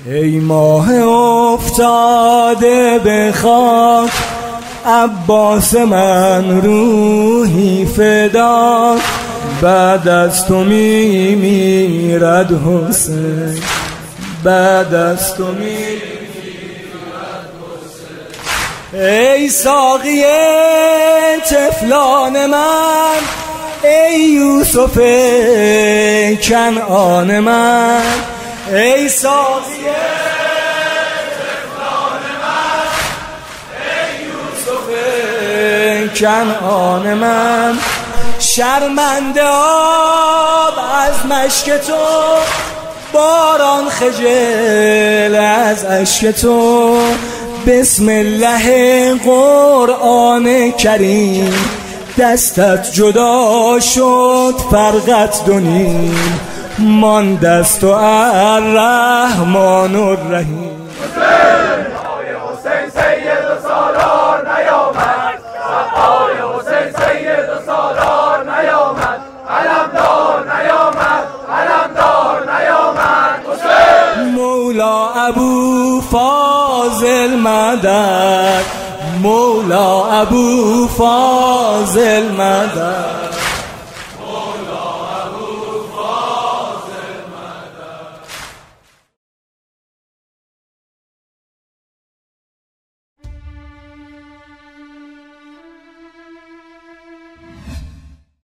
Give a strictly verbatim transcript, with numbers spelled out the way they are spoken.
ای ماه افتاده به خاک، عباس من روحی فدا، بعد از تو می میرد حسین، بعد از تو می میرد حسین. ای ساقی طفلان من، ای یوسف کنعان من، ای ساقی طفلان من، ای یوسف کنعان من. شرمنده آب از مشک تو، باران خجل از اشک تو. بسم الله قرآن کریم، دستت جدا شد فرقت دو نیم، مان دست و الرحمن الرحیم. آقای حسین سید و سالار نیامد، آقای حسین سید و سالار نیامد، علمدار نیامد، علمدار نیامد. حسین مولا ابو فاضل مدد، مولا ابو فاضل مدد.